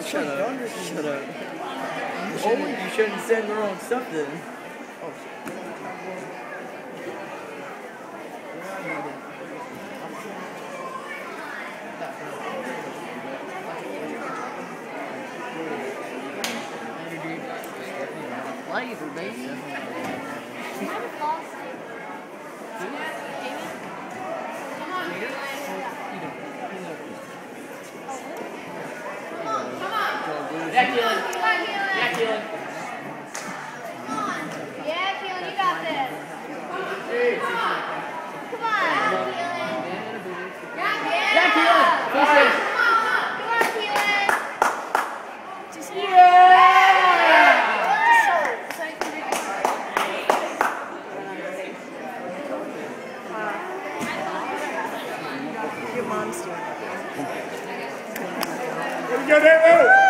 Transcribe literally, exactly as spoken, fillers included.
Shut up. Shut up. You shouldn't, you shouldn't send the wrong stuff then. Oh shit. Flavor, baby. Yeah, Keelan. Yeah, Keelan. Come on. Yeah, Keelan, you got this. Come on, Keelan. Yeah, Keelan. Come on, come on, Keelan. Just Your mom's doing it. Get it out!